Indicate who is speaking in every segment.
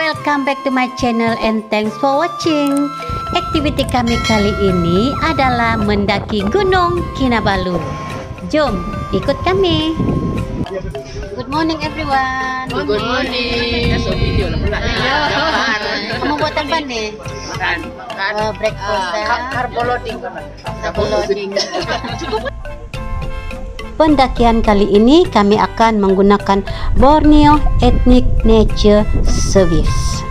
Speaker 1: Welcome back to my channel and thanks for watching. Aktiviti kami kali ini adalah mendaki Gunung Kinabalu. Jom ikut kami. Good morning everyone.
Speaker 2: Good morning. So video lah pula.
Speaker 1: Kamu buat apa nih?
Speaker 2: Kan.
Speaker 1: Breakfast.
Speaker 2: Carbo loading.
Speaker 1: Pendakian kali ini kami akan menggunakan Borneo Ethnic Nature Service.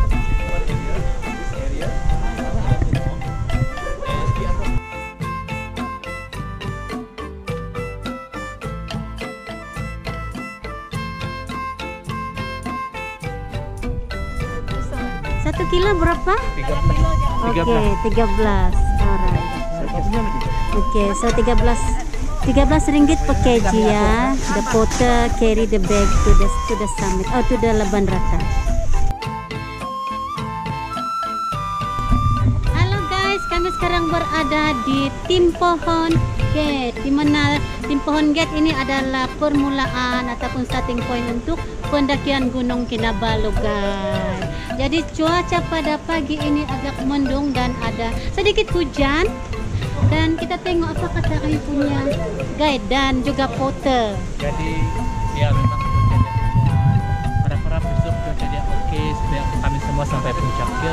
Speaker 1: Satu kilo berapa? 13. Oke, 13. Alright. Oke, so 13 ringgit per kg ya. The porter carry the bag to the summit, to the Laban Rata. Halo guys, kami sekarang berada di Timpohon Gate. Di mana Timpohon Gate ini adalah permulaan ataupun starting point untuk pendakian Gunung Kinabalu guys. Jadi cuaca pada pagi ini agak mendung dan ada sedikit hujan. Dan kita tengok apa kata kami punya guide dan juga porter.
Speaker 3: Jadi ya memang harap-harap besok cuaca dia oke supaya kami semua sampai puncak ke.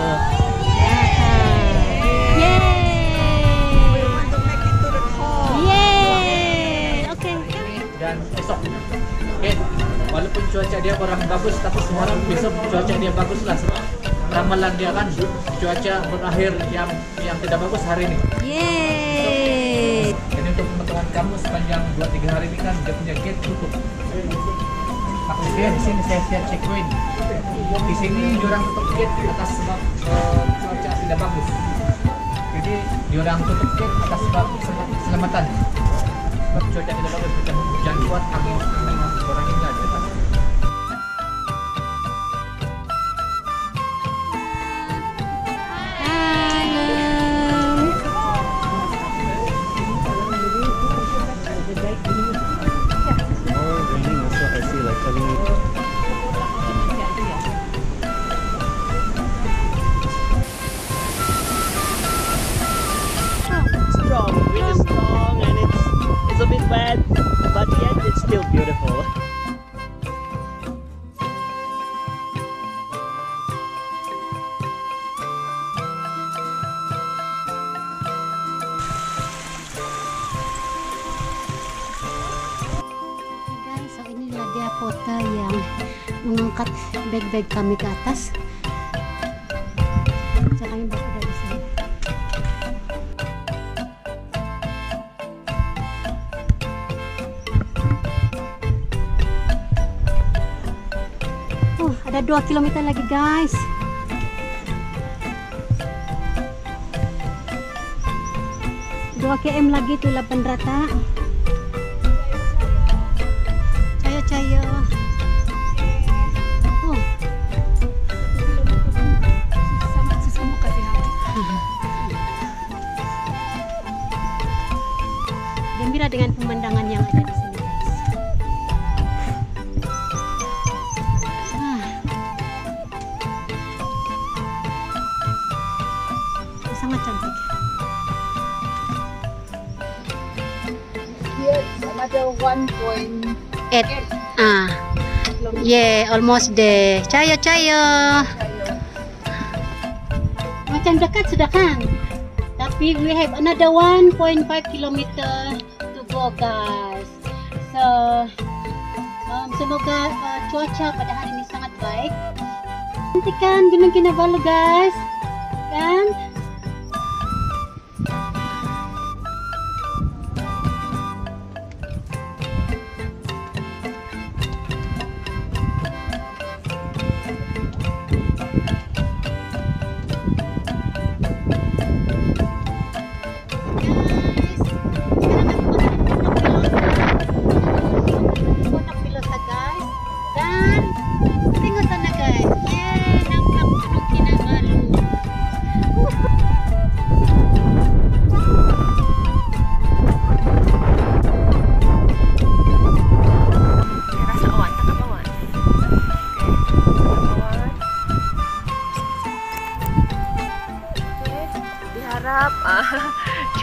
Speaker 1: Yeay. Oke.
Speaker 3: Dan esok walaupun cuaca dia kurang bagus tapi semua orang besok cuaca dia bagus lah. Ramalan dia kan cuaca berakhir yang tidak bagus hari ini.
Speaker 1: Yeay.
Speaker 3: Jadi untuk teman-teman kamu sepanjang 2-3 hari ini kan dia punya gate tutup. Aku lihat di sini saya lihat checkpoint. Di sini diorang tutup gate atas sebab cuaca tidak bagus. Jadi diorang tutup gate atas sebab keselamatan. Sebab cuaca tidak bagus, hujan kuat, angin orang ini ada.
Speaker 2: Really strong, and it's a bit wet, but yet it's still beautiful.
Speaker 1: Guys, so inilah dia porter yang mengangkat bag-bag kami ke atas. Caranya bapak dari sini. Ada 2 km lagi guys. Dua km lagi tuh Laban Rata. Cayo. Gembira dengan pemandangan yang ada di sini guys. Sangat cantik.
Speaker 2: Here is another 1.8
Speaker 1: Yeah, almost there. Cayo. Macam dekat sudah kan? Tapi we have another 1.5 kilometer to go guys. So semoga cuaca pada hari ini sangat baik. Cantik kan Gunung Kinabalu guys? Kan?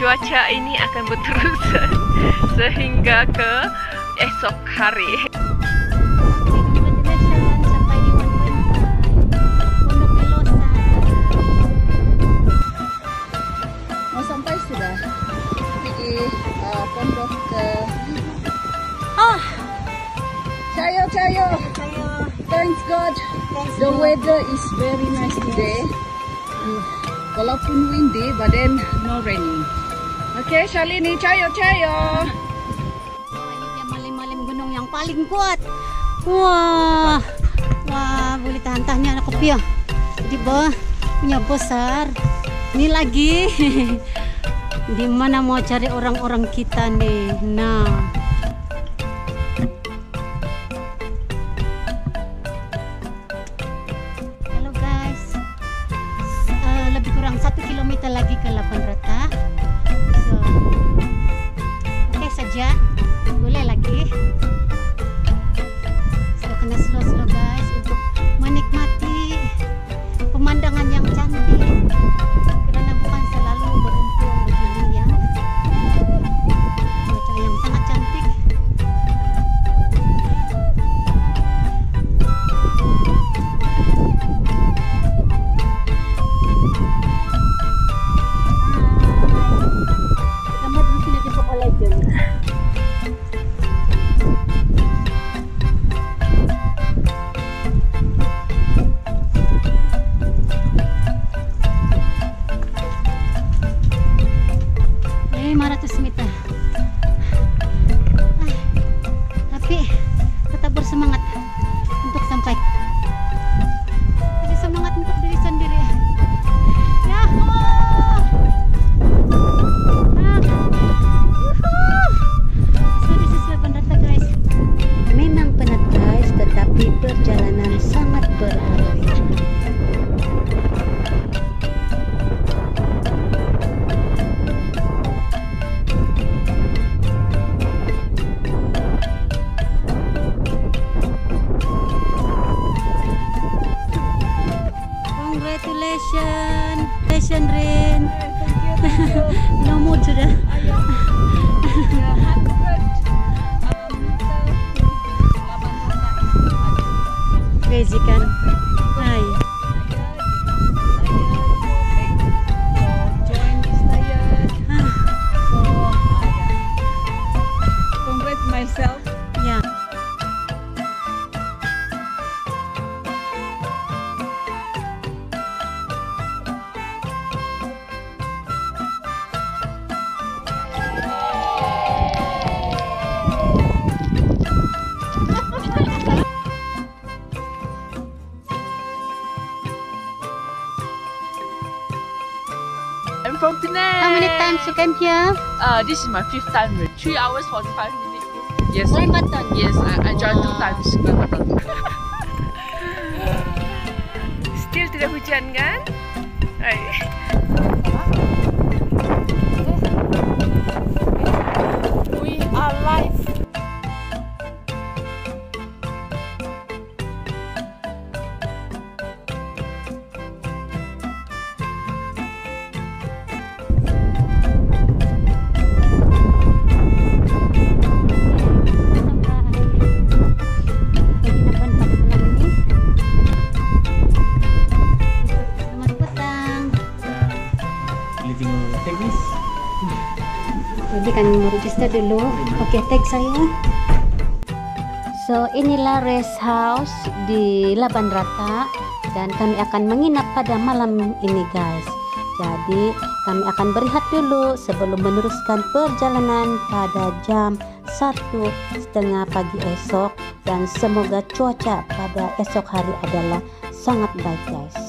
Speaker 4: cuaca ini akan berterusan sehingga ke esok hari.
Speaker 1: Congratulations, sampai di 1.5 Pondok Pelosa.
Speaker 5: Mau sampai sudah di pondok ke Cayo. Thanks God, the weather is very nice today. Walaupun windy, but then no raining. Okay, Shalini, Cayo.
Speaker 1: Ini dia malim-malim gunung yang paling kuat. Wah, boleh tahan-tahannya anak kopi ya. Di bawah punya besar. Ini lagi. Di mana mau cari orang-orang kita nih? Nah. Halo guys. Lebih kurang 1 kilometer lagi ke Labanrata. So, oke saja. Boleh lagi. So, kena slow guys untuk menikmati pemandangan yang cantik. Karena bukan selalu beruntung begini ya. Cuaca yang sangat cantik. Gambar dulu sini di Mobile Legends. Ini 500 meter. Tapi tetap bersemangat untuk sampai. Jadi semangat untuk diri sendiri. Yahoo! So this is Labanrata guys. Memang penat guys, tetapi perjalanan sangat berarti. Congratulations, Rin. No mood sudah. Crazy kan? Hai.
Speaker 5: Congrats myself.
Speaker 1: Ya.
Speaker 4: I'm from Penang.
Speaker 1: How many times you came here?
Speaker 4: This is my 5th time. 3 hours 45 minutes. Yes.
Speaker 1: Coimbatore.
Speaker 4: Yes, I joined 2 times. Still tidak hujan kan? Hai. We are live.
Speaker 1: Selamat petang.
Speaker 3: Living teknis.
Speaker 1: Jadi kan register dulu. Oke, tag saya. So, inilah rest house di Labanrata dan kami akan menginap pada malam ini, guys. Jadi, kami akan berehat dulu sebelum meneruskan perjalanan pada jam 1:30 pagi esok dan semoga cuaca pada esok hari adalah sangat baik, guys.